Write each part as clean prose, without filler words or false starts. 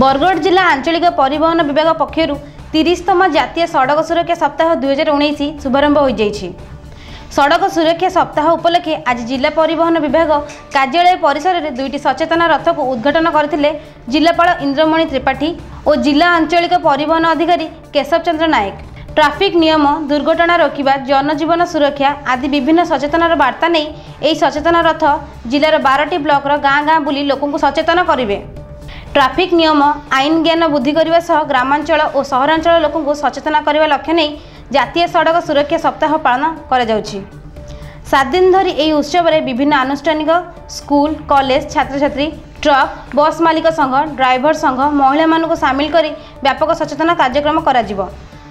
बरगढ़ जिला आंचलिक परिवहन विभाग पक्षर 30तम जातीय सड़क सुरक्षा सप्ताह 2019 शुभारंभ हो जाइछि। सड़क सुरक्षा सप्ताह उपलक्षे आज जिला परिवहन विभाग कार्यालय परिसर में 2टी सचेतन रथ को उद्घाटन करथिले जिलापाल इंद्रमणि त्रिपाठी और जिला आंचलिक परिवहन अधिकारी केशव चंद्र नायक। ट्राफिक नियम, दुर्घटना रोकवा, जनजीवन सुरक्षा आदि विभिन्न सचेतन वार्ता नहीं यह सचेतन रथ जिलार 12टी ब्लॉक गाँ गाँ बुली लोकों को सचेतन करेंगे। ट्राफिक नियम आईन ज्ञान बुद्धि करने सह ग्रामांचल और सहरांचल लोकों को सचेतन करने लक्ष्य नहीं जातीय सड़क सुरक्षा सप्ताह पालन करा जाउछि। 7 दिन धरी यह उत्सव में विभिन्न आनुष्ठानिक स्कूल, कॉलेज, छात्र छात्री, ट्रक, बस मालिक संघ, ड्राइवर संघ, महिला मानक सामिल करी व्यापक सचेतन कार्यक्रम करा जिवो।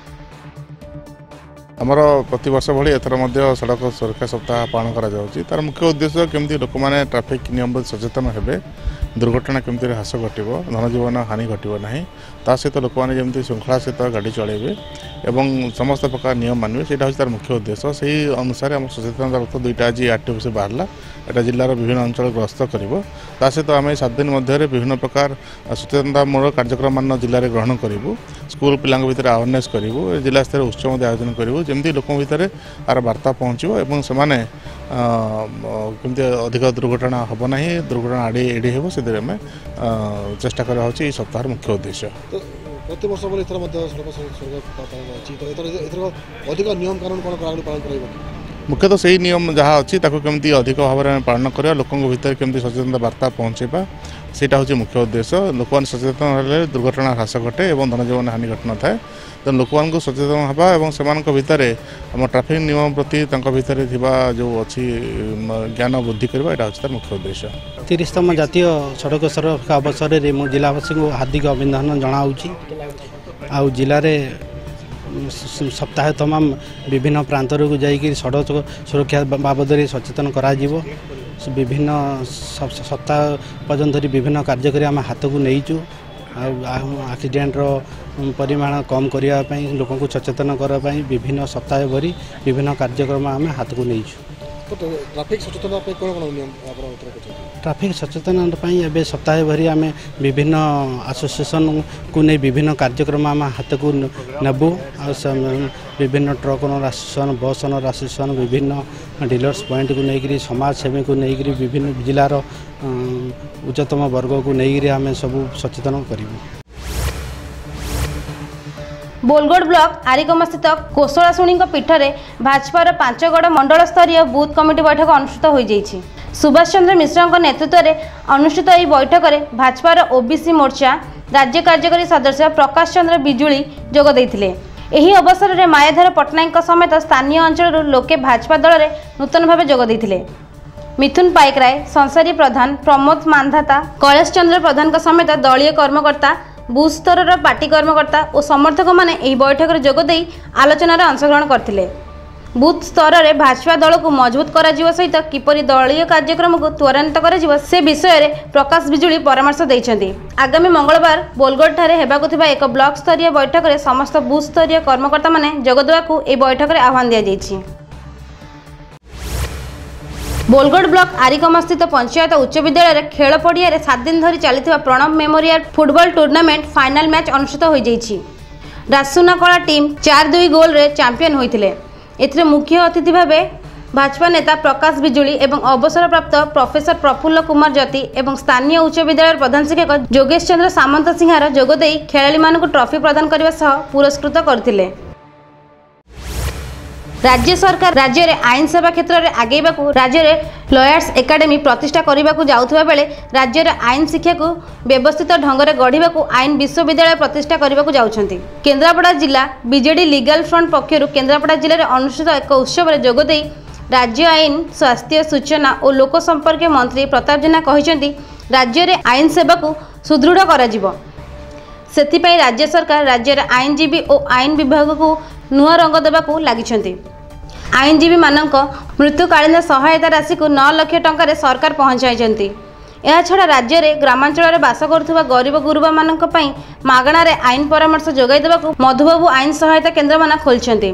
आमर प्रतिवर्ष भली एथर मध्य सड़क सुरक्षा सप्ताह पालन करा जाउछि। तार मुख्य उद्देश्य केमती लोक माने ट्रैफिक नियम सचेतन हेबे, दुर्घटना केमती ह्रास घटिबो, धनजीवन हानि घटिबो नाही, ता सहित लोक माने जेमती श्रृंखला सहित गाड़ी चलेबे एवं समस्त प्रकार नियम मानबे, सेटा होछि तार मुख्य उद्देश्य। सेही अनुसार हम सचेतन रथ 2टा आज आरटीओ से बाहरला, एटा जिल्लार विभिन्न अंचल गस्त करिवो। ता सहित आम 7 दिन मध्य विभिन्न प्रकार सचेतनतामूलक कार्यक्रम मान जिले में ग्रहण करूँ। स्कूल पिला भितर अवेयरनेस करूँ, जिला स्तर उत्सव आयोजन करूँ, जमी लोक भितर आर वार्ता पहुँचो एवं से अधिक दुर्घटना हम ना, दुर्घटना आड़े एड़ी हो से चेष्टा करा सप्ताह मुख्य उद्देश्य। प्रति वर्ष अधिक नियम कानून कौन पालन मुख्यतः सही नियम जहाँ अच्छी केमती अधिक भाव में पालन करवा, लोकों भीतर केमती सचेतनता वार्ता पहुँचेबा, सेटा हूँ मुख्य उद्देश्य। लोक सचेतन हेले दुर्घटना ह्रास घटे और धनजीवन हानि घटि न था। तो लोक सचेतन हवा और से भितर आम ट्राफिक नियम प्रति भितर जो अच्छी ज्ञान बुद्धि करवा, यहाँ हूँ तार मुख्य उद्देश्य। 30तम जातीय सड़क सुरक्षा अवसर में मु जिलावासी को हार्दिक अभिनंदन जनाऊँगी। आ जिले सप्ताह तमाम विभिन्न प्रांतर को जाइए सड़क सुरक्षा बाबद सचेतन करा विभिन्न सप्ताह पर्यंत विभिन्न कार्यक्रम आम हाथ को नहींचु। एक्सीडेंट परिमाण कम करने लोक को सचेतन करने विभिन्न सप्ताह भरी विभिन्न कार्यक्रम आम हाथ को नहींचु। ट्रैफिक सचेतन ट्रैफिक सचेतन एवं सप्ताह भरी आम विभिन्न एसोसिएशन को नहीं विभिन्न कार्यक्रम आम हाथ को नेबू। विभिन्न ट्रक एसोसिएशन, बस एसोसिएशन, विभिन्न डीलर्स पॉइंट को लेकर, समाजसेवी को लेकर, विभिन्न जिलार उच्चतम वर्ग को लेकर आम सब सचेतन करूँ। बोलगढ़ ब्लॉक आरिकमा स्थित कोसलाशुणी पीठ में भाजपार 5गड़ मंडल स्तरीय बूथ कमिटी बैठक अनुष्ठित हो जाइछि। सुभाष चंद्र मिश्र नेतृत्व में अनुष्ठित यह बैठक में भाजपार ओबीसी मोर्चा राज्य कार्यकारी सदस्य प्रकाश चंद्र बिजुली जोग देइथिले। एही अवसर में मायाधर पट्टनायक समेत स्थानीय अंचल लोके भाजपा दल में नूतन भाव जोग देइथिले। मिथुन पाइकराय, संसारी प्रधान, प्रमोद मानधाता, कैलाश चंद्र प्रधान समेत दलीय कर्मकर्ता, बूथ स्तर पार्टी कर्मकर्ता और समर्थक माने एही बैठक में जोगदे आलोचनार अंशग्रहण करथिले। बूथ स्तर में भाजपा दल को मजबूत करा जिवो सहित किपरि दलीय कार्यक्रम को त्वरान्वित करा जिवो से विषय में प्रकाश बिजुली परामर्श दैछन्ति। आगामी मंगलवार बोलगढ़ ठारे हेबाकु थिबा एक ब्लॉक स्तरीय बैठक में समस्त बूथ स्तरीय कर्मकर्ता माने जोगदेबाकु ए बैठक में आह्वान दिया जाइछि। बोलगढ़ ब्लॉक आरिकमा स्थित पंचायत उच्च विद्यालय खेल पड़िया 7 दिन धरी चलता Pranab memorial football tournament final match अनुष्ठित हो जाइछि। राजसुना कला टीम 4-2 गोल रे चैंपियन होइथिले। एथिरे मुख्य अतिथि भावे भाजपा नेता प्रकाश बिजुली एवं अवसर प्राप्त प्रोफेसर प्रफुल्ल कुमार ज्योति एवं स्थानीय उच्च विद्यालय प्रधान शिक्षक जोगेश चंद्र सामंत सिंहार जोगदे खेलाड़ी मानक ट्रॉफी प्रदान करने सह पुरस्कृत करथिले। राज्य सरकार राज्य में आईन सेवा क्षेत्र में आगेबाकू राज्य में लॉयर्स एकेडमी प्रतिष्ठा करने जाउथबा बेले राज्य में आईन शिक्षा को व्यवस्थित ढंग से गढ़ा आईन विश्वविद्यालय प्रतिष्ठा करने जाउछन्ति। केन्द्रापड़ा जिला बीजेडी लीगल फ्रंट पक्षर केन्द्रापड़ा जिले में अनुष्ठित एक उत्सव में जोगदे राज्य आईन, स्वास्थ्य, सूचना और लोक संपर्क मंत्री प्रताप जेना कहिसेंति राज्य में आईन सेवा को सुदृढ़ करा सेथिपाई राज्य सरकार राज्य में आईनजीवी और आईन विभाग को नुआ रंग देवाकू लागिछन्ति। आईनजीवी मानक मृत्युकालीन सहायता राशि को 9 लाख टंका सरकार पहुंचाई। यह छड़ा राज्य में ग्रामांचल में बास करुवा गरीब गुरुबा मानक पई मागणार आईन परामर्श जोगाई देवाकू मधुबाबू आईन सहायता केन्द्र मान खोलछन्ति।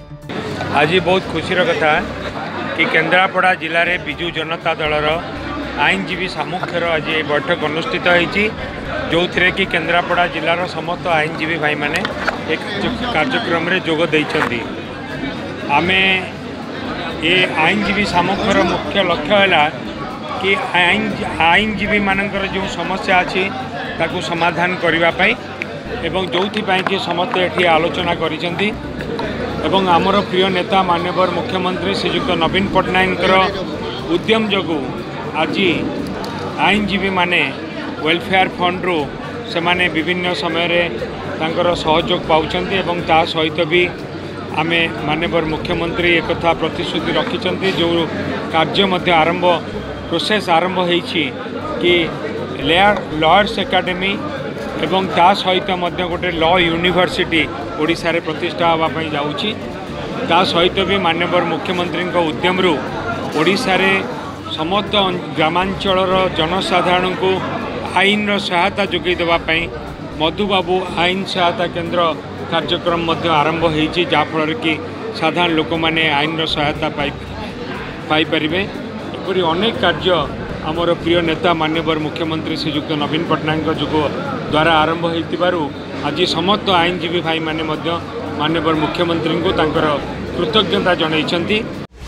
आज बहुत खुशी कथा कि केन्द्रापड़ा जिले में बिजु जनता दलर आईनजीवी सामुख्यर आज ये बैठक अनुष्ठित होती जो थे कि केन्द्रापड़ा जिलार समस्त आईनजीवी भाई मैंने एक कार्यक्रम रे जोग देइछंती। आमे ये आईनजीवी सामुख्यर मुख्य लक्ष्य है कि आईनजीवी मानकर जो समस्या अच्छी ताकू समाधान करने एवं जो कि समस्त ये आलोचना करिसेंती एवं आमर प्रिय नेता माननीय मुख्यमंत्री श्रीयुक्त नवीन पट्टनायक उद्यम जोगु आज आईनजीवी माने वेलफेयर फंड रू से माने विभिन्न समय रे तांकर सहयोग पाउछंती एवं ता सहित भी आमे माननीय मुख्यमंत्री एक कथा प्रतिश्रुति रखिछंती जो कार्य मध्य आरंभ प्रोसेस आरंभ होईछि कि लॉयर्स एकेडमी एवं ता सहित मध्य गोटे लॉ यूनिवर्सिटी ओडिशा रे प्रतिष्ठा होगापी जाऊँगी। ता सहित भी माननीय मुख्यमंत्री उद्यम रु ओडिशा रे समस्त ग्रामांचल जनसाधारण को आईन सहायता जोगई देवाई मधुबाबू आईन सहायता केंद्र कार्यक्रम मध्य आरंभ होईछि जाफल कि साधारण लोक मैंने आईन सहायता पाइपर एपरी अनेक कार्य आमर प्रिय नेता माननीय मुख्यमंत्री श्रीयुक्त नवीन पट्टनायक जो द्वारा आरंभ हो आज समस्त आईनजीवी भाई माने माननीय मुख्यमंत्री को तांकर कृतज्ञता जणाइछंती।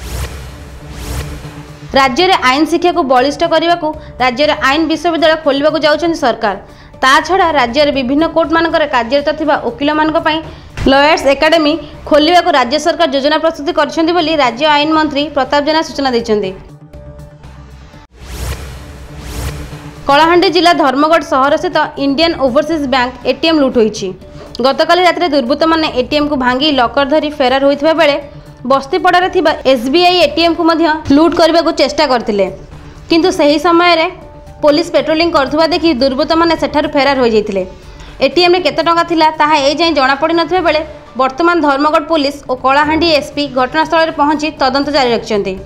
राज्य में आईन शिक्षा को बलिष्ठ करने को राज्य में आईन विश्वविद्यालय खोलने जाउछन सरकार। ता छड़ा राज्य में विभिन्न कोर्ट मानकर कार्यरत थिबा वकील मानक लॉयर्स एकेडमी खोलने को राज्य सरकार योजना प्रस्तुत करछंती बोली राज्य आईन मंत्री प्रताप जेना सूचना दैछंती। कलाहांडी जिला धर्मगढ़ सहर स्थित इंडियन ओवरसीज बैंक एटीएम लुट होईछि। गतकाली रात्रि दुर्बृत्त माने एटीएम को भांगी लकर धरी फेरार होइथिबा बेले बस्तीपड़ारे थिबा एसबीआई एटीएम को मध्य लुट करने को चेष्टा करथिले, किंतु सही समय रे पुलिस पेट्रोलिंग करथुबा देखि दुर्बृत्त माने सेठारु फेरार हो जाइथिले। एटीएम रे केते टंका थिला ताहा ए जाय जणा पड़ी नथिबा बेले वर्तमान धर्मगढ़ पुलिस और कलाहांडी एसपी घटनास्थल रे पहुंची तदंत जारी रखिछन्ती।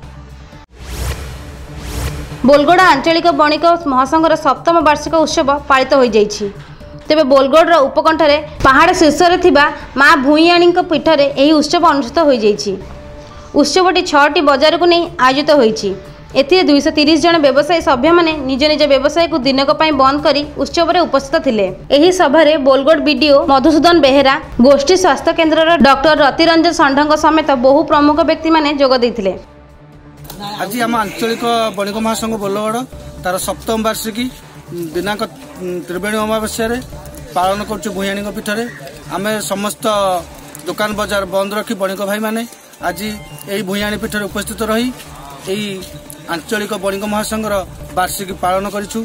बोलगोड़ा आंचलिक बणिक महासंघर 7म वार्षिक उत्सव पालित हो जाइछि। तेबे बोलगोड़ उपकंठरे पहाड़ शीर्षरे थिबा माँ भूईयाणी पीठरे यही उत्सव अनुष्ठित हो जाइछि। उत्सवटी 6टी बजार को नहीं आयोजित होइछि। एथिरे 230 जन व्यवसायी सभ्य माने निज निज व्यवसाय को दिनक पई बंद करी उत्सव रे उपस्थित थिले। एही सभारे बोलगोड़ बीडीओ मधुसूदन बेहेरा, गोष्ठी स्वास्थ्य केन्द्रर डॉक्टर रतिरंजन षंढଙ୍କ समेत बहु प्रमुख व्यक्ति माने जोग दैथिले। आज आम आंचलिक बणिक महासंघ बोलगड़ तार 7म वार्षिकी दिनांक त्रिवेणी अमावास्या पालन कर भूयाणी पीठरे आम समस्त दुकान बजार बंद रखी बणिक भाई माने आज यही भूयाणी पीठरे उपस्थित रही यही आंचलिक बणिक महासंघर वार्षिकी पालन करूँ।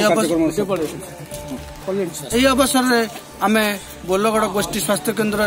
यही अवसर में आम बोलगड़ गोष्ठी स्वास्थ्य केन्द्र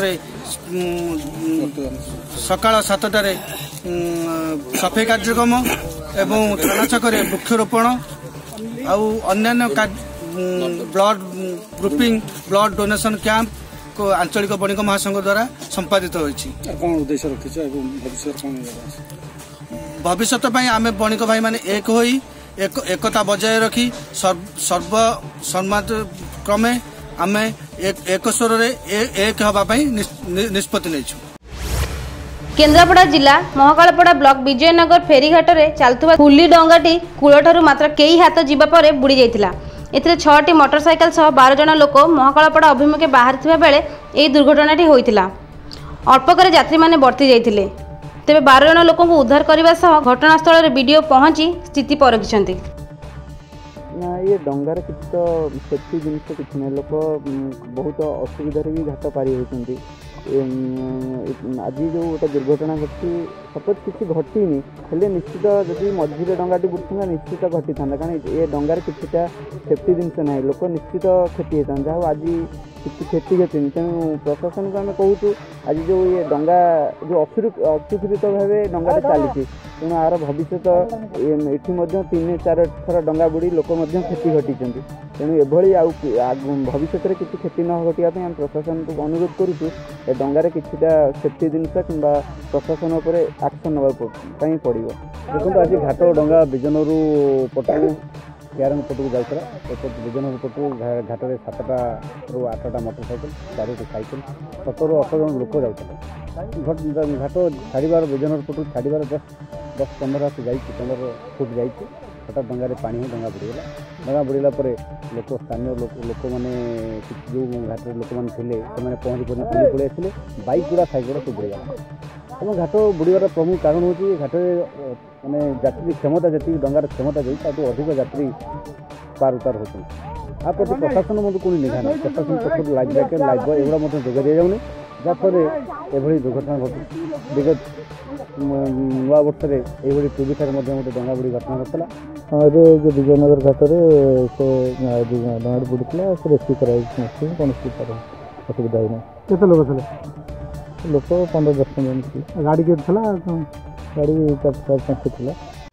सकाल 7टार सफाई कार्यक्रम एवं थाना छकरे वृक्षरोपण आउ अन्य blood grouping blood donation camp को आंचलिक बणिक महासंघ द्वारा संपादित होइछि। उद्देश्य रखिछ भविष्य आम बणिक भाई माने एक होई एकता बजाय रखी सर्व सम्मत क्रमे आम एक स्वर एक हवाई निष्पत्ति नेछु। केन्द्रापड़ा जिला महाकालपड़ा ब्लॉक विजयनगर फेरीघाट में चलुवा फुली डंगाटी कूलठारू मात्र कई हाथ जीवा पर बुड़ी जाइथिला। एथिरे 6टी मोटरसाइकेल सह 12 जन लोक महाकालपड़ा अभिमुखे बाहरी बेले यह दुर्घटनाटी होइथिला। अल्पकर यात्री माने बर्ती जाइथिले। तेबे 12 जन लोक उद्धार करने सह घटनास्थल में वीडियो पहुंची स्थिति परखिछन्ति। ना ये डंगार किसी तो सेफ्टी जिनस किसी ना लोक बहुत असुविधार भी घाट पारी होती। आज जो गोटे दुर्घटना घटी सपोज किसी घटीनी हेल्ले निश्चित जब मझे डंगाटी बुड़ता निश्चित घटी था कारण ये डंगार किसी सेफ्टी जिनस ना लोक निश्चित क्षति होता जहाँ आज किसी क्षति घटी तेणु प्रशासन को आम कहूँ आज जो ये डंगा जो असुरक्षित भाव डंगा चली तेणु यार भविष्य ये 3-4 थर डंगा बुड़ी लोक क्षति घटी तेणु एभली भविष्य में किसी क्षति न घटापी आम प्रशासन को अनुरोध करुँ डंगार किसी सेफ्टी जिनस कि प्रशासन उपर एक्शन नापी पड़ो। देखो आज घाट डंगा बिजनरू पटू ग्यारंग पटू जाता बिजनरू पटू घाट में 7टा ରୁ 8टा मोटरसाइकेल 4टी साइकेल 17-18 जन लोक जाता घाट छाड़बार बिजनरू पटू छाड़बार 10-15 फुट जाइए हठात डंगारे पानी ही डंगा बुड़ीला लोक स्थानीय लोक मैंने जो घाट लोक मैंने पहुँची पड़े पड़े आते बाइक गुड़ा साइकेल सब बुड़ीगला और घाट बुड़ार प्रमुख कारण हूँ घाट मैंने यात्री क्षमता जी डंगार क्षमता जी अधिक यात्री पार उतार होती आ प्रति प्रशासन मत कौन निघा ना प्रशासन पक्ष लाइफ जैकेट लाइफ बॉय एगुड़ा जोग दि जाऊनी जहाँफल एभली दुर्घटना घटू विगत नूआ वर्ष में यही टूबी गोटे डंगा बुड़ी घटना घटला अरे जो विजयनगर घाट में से डंगा बुड़ीला से रेस्क्यू कराई कौन असुविधा ही नहीं के लोग थे लोक 15-10 जन थे गाड़ी के गाड़ी 4-5 थी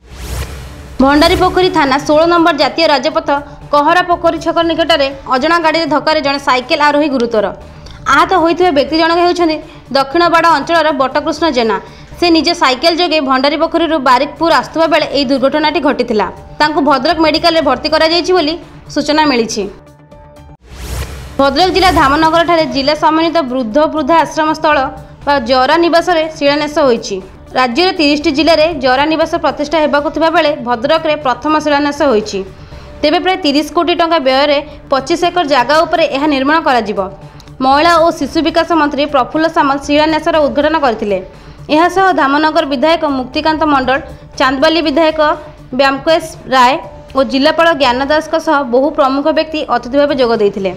भंडारीपोखरी थाना 16 नंबर जातीय राजपथ कहरा पोखरी छक निकट में अजणा गाड़ी धक्का जड़े साइकेल आरोही गुरुतर आहत होइथिबा व्यक्ति जनक हेउछन्ति दक्षिण बाड़ा अंचल बटकृष्ण जेना से निजे साइकेल जोगे भंडारीपोखरी बारिकपुर आसुवा बेले एही दुर्घटनाटी घटिथिला तांको भद्रक मेडिकल रे भर्ती करा जायछि बोली सूचना मिलिछि। भद्रक जिला धामनगर ठारे जिला समन्वित वृद्ध वृद्धा आश्रम स्थल बा जरा निवास रे शिलान्यास होइछि। राज्य 30टी जिले में जरा निवास प्रतिष्ठा हेबाकु थिबा बेले भद्रक रे प्रथम शिलान्यास होइछि। तेबे प्राय 30 कोटी टंका व्यय रे 25 एकर जागा उपरे एहा निर्माण करा जिवो। महिला और शिशु विकास मंत्री प्रफुल्ल सामल शिलान्यासर उद्घाटन करथिले। एहा सह धामनगर विधायक मुक्तिकांत मंडल, चांदबाली विधायक व्यामकेश राय और जिलापाल ज्ञान दास बहु प्रमुख व्यक्ति अतिथि भाव जोग देइथिले।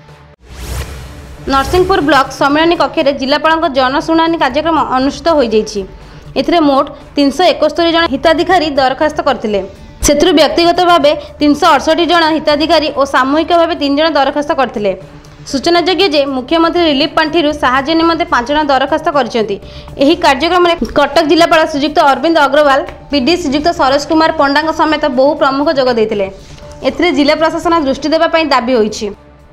नरसिंहपुर ब्लॉक सम्मेलन कक्ष में जिलापाल जनशुणाणी कार्यक्रम अनुष्ठित हो जाइछि। एथिरे मोट 371 जन हिताधिकारी दरखास्त करथिले। सेथुरु व्यक्तिगत भाव 368 जन हिताधिकारी और सामूहिक भाव 3 जन दरखास्त करथिले। सूचनायोग्य जे मुख्यमंत्री रिलीफ पांठिरु साहाय्य निमंते 5 जन दरखास्त करिसेंति। एही कार्यक्रम में कटक जिलापाल श्रीजुक्त अरविंद अग्रवाल, पीडी श्रीजुक्त सरोज कुमार पंडा समेत बहु प्रमुख जोग देइथिले। एथिरे जिला प्रशासन दृष्टि देबा पई दाबी होइछि।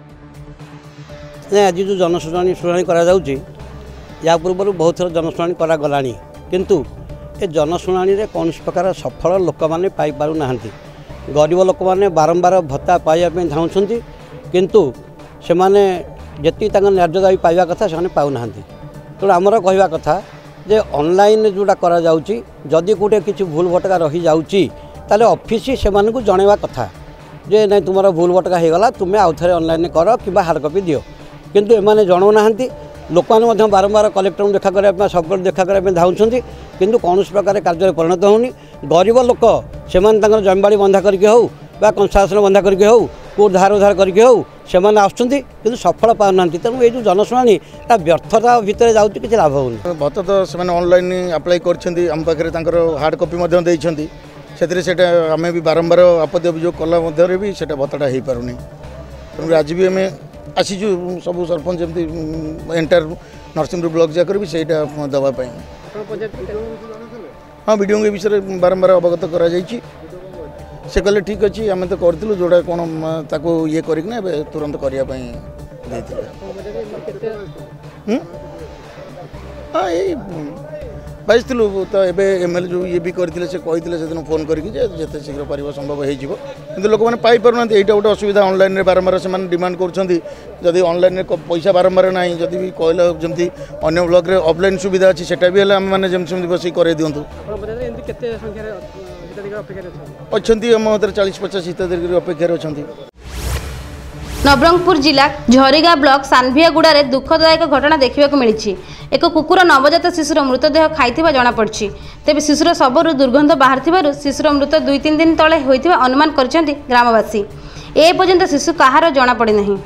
आज जो जनशुणाणी कराଯାଉଛି या पूर्व बहुत थर जनशुणाणी करागलानी किंतु ए जनशुणाणी रे कौन प्रकार सफल लोक मैंने पाइपार ना गरीब लोक मैंने बारंबार भत्ता पाइबा धाउंट किंतु से मैंने जी न्याय दाबी पाइबा कथा से पाऊना। तेणु आमर कहवा कथा जे ऑनलाइन जोटा करा जाउची जदि गोटे किसी भूल भटका रही जाउची ताले ऑफिस से जनवा कथा जे नहीं तुम भूल भटका हो गला तुम्हें आउ थे ऑनलाइन कर कि हार्ड कॉपी दियो किंतु एमाने जनाऊना लोक मैंने बारंबार कलेक्टर देखा करने सब देखा करने धाउंट किंतु कौन प्रकार कार्य परिणत होनी। गरीब लोक से जमीबाड़ी बंधा करके हो कंस्ट्रक्शन बंधा करके हो को धार उधार करके हो से आसुँच सफल पाना। तेणु ये जो जनशुणाणी व्यर्थता भितर जाऊँ कि लाभ होनी। भत्ता तो से ऑनलाइन अप्लाई करम पाखे हार्ड कॉपी से आम भी बारंबार आपत्ति अभियोग कला भी भत्ता हो पारनी। तेणु आज भी आम आसीचु सब सरपंच जमी एंटायर नरसिंहपुर ब्लॉक जाकर भी सहीटा दवापाई हाँ वीडियो के विषय बारंबार अवगत करा जाइछि। से कहले ठीक अच्छे आम तो करूँ जोड़ा कौन ताको ये करना तुरंत करने हाँ यही बाईस तो एवं एमएलए जो ये भी करते से कहते से दिन फोन करके जिते शीघ्र पार संभव हो लोक मैंने पाई पारना। यहाँ गोटे असुविधा ऑनलाइन बारंबार से डिमांड करी ऑनलाइन पैसा बारंबार ना जदि भी कहला जमी अन्य ब्लॉक रे ऑफलाइन सुविधा अच्छी से भी आम मैंने जमी बस कर दिंतु अच्छा आम 40-50 हिताधिकारी अपेक्षा अच्छा। नवरंगपुर जिला झरीगा ब्लॉक सानभियागुड़ा रे दुखदायक घटना देखा मिली। एक कुकुर नवजात शिशुर मृतदेह खाई जमापड़ी। तेज शिशुर शबर दुर्गंध बाहर शिशुर मृत 2-3 दिन तले होइथिबा अनुमान करछन्ति ग्रामवासी। ए पर्यंत शिशु कहार जमापड़ी नहीं।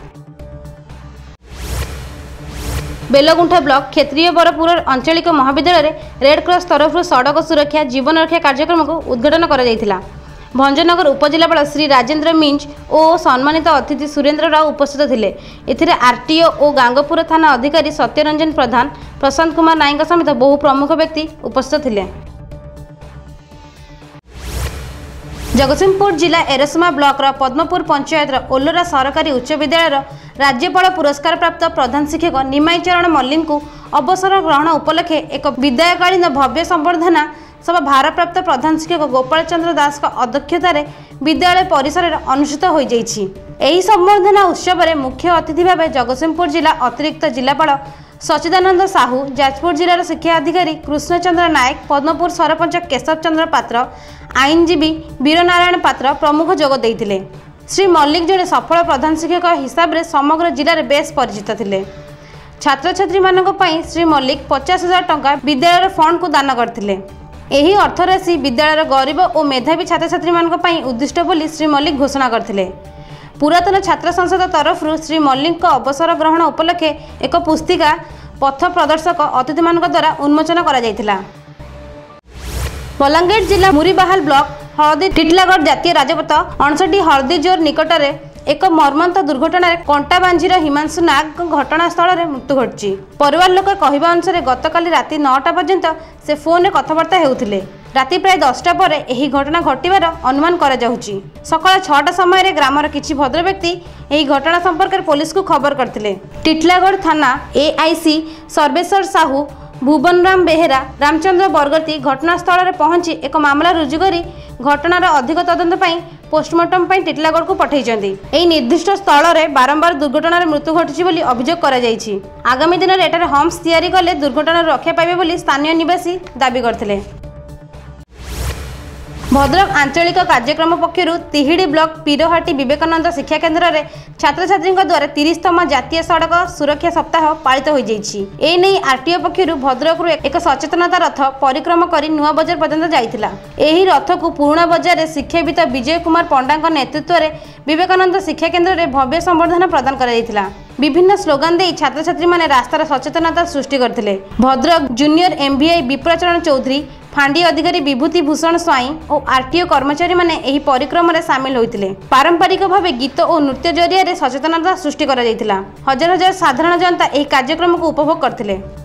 बेलगुंठा ब्लॉक क्षेत्रीय बरपुर आंचलिक महाविद्यालय रे रेड क्रॉस तरफ सड़क सुरक्षा जीवन रक्षा कार्यक्रम को उद्घाटन करा जायतिला। भंजनगर उपजिलापाल श्री राजेंद्र मिंज और सम्मानित अतिथि सुरेंद्र राव उपस्थित थिले। एथिरे आरटीओ और गांगपुर थाना अधिकारी सत्यरंजन प्रधान, प्रशांत कुमार नायक समेत बहु प्रमुख व्यक्ति उपस्थित थिले। जगतसिंहपुर जिला एरसमा ब्लॉक पद्मपुर पंचायत ओलोरा सरकारी उच्च विद्यालय राज्यपाल पुरस्कार प्राप्त प्रधान शिक्षक निमाई चरण मल्लिक को अवसर ग्रहण उपलक्षे एक विदायकालीन भव्य संबर्धना सभा भारप्राप्त प्रधान शिक्षक गोपाल चंद्र दास अध्यक्षतार विद्यालय परिसर में अनुष्ठित हो जाइछि। एही संबर्धना उत्सव में मुख्य अतिथि भाव जगतसिंहपुर जिला अतिरिक्त जिलापाल सचिदानंद साहू, जाजपुर जिलार शिक्षा अधिकारी कृष्णचंद्र नायक, पद्मपुर सरपंच केशव चंद्र पात्र, आईनजीवी वीरनारायण पात्र प्रमुख जोग देइथिले। श्री मल्लिक जड़े सफल प्रधान शिक्षक हिसाब से समग्र जिले में बेस परिचित थिले। छात्र छात्री मानक पई श्री मल्लिक 50,000 टंका विद्यालय फंड को दान करथिले। एही अर्थराशि विद्यालय गरीब और मेधावी छात्र छात्री मानक पई उद्दिष्ट बोली श्री मल्लिक घोषणा करथिले। पुरातन छात्र संसद तरफ श्री मल्लिक अवसर ग्रहण उपलक्षे एक पुस्तिका पथ प्रदर्शक अतिथि मानक द्वारा उन्मोचन करा जायथिला। बलांगीर जिला मुरीबाहाल ब्लॉक हलदी टिटलागढ़ जातीय राजपथ 59 हलदीजोर निकट में एक मर्मंत दुर्घटना कंटाबांजीर हिमांशु नाग घटनास्थल में मृत्यु घटी। परिवार लोक कहवा अनुसार गतकाली राति 9टा पर्यंत से फोन में कथबार्ता हेउथिले। राति प्राय 10टा पर यही घटना घटिबार अनुमान करा जाउची। सकाळ 6टा समय ग्रामर किछि भद्र व्यक्ति यही घटना संपर्क में पुलिस को खबर करथिले। टिटलागढ़ थाना एआईसी सर्वेश्वर साहू, भुवनराम बेहेरा, रामचंद्र बरगती घटनास्थल में पहुंची एक मामला रुजु करी घटनार अधिक तदंत पई पोस्टमार्टम पई टिटलागढ़ को पठाइछन्ती। एही निर्दिष्ट स्थल में बारंबार दुर्घटनार मृत्यु घटिछि बोली अभियोग करा जायछि। आगामी दिन में एटारे होम्स तैयारी कले दुर्घटनार रक्षा पाइबे बोली स्थानीय निवासी दाबी करथिले। भद्रक आंचलिक कार्यक्रम पक्षर तिहिड़ी ब्लॉक पीरहाटी विवेकानंद शिक्षा केन्द्र में छात्र छात्री द्वारा 30तम जातीय सड़क सुरक्षा सप्ताह पालित हो जाइछि। ए नै आरटीओ पक्षर भद्रक एक सचेतनता रथ परिक्रमा करी नुआ बजार पर्यंत जाइथिला। एही रथ को पुराणा बजार शिक्षाविद विजय कुमार पंडा नेतृत्व में विवेकानंद शिक्षा केन्द्र में भव्य संबर्धना प्रदान करा। विभिन्न स्लोगान दे छात्र छात्री माने रास्तार सचेतनता सृष्टि करथिले। भद्रक जूनियर एमबीआई विप्रचरण चौधरी, फांडी अधिकारी विभूति भूषण स्वाई और आरटीओ कर्मचारी माने एही परिक्रम में सामिल होइतिले। पारंपरिक भावे गीत और नृत्य जरिया सचेतनता सृष्टि करा जायतिला। हजार हजार साधारण जनता एही कार्यक्रम को उपभोग करथिले।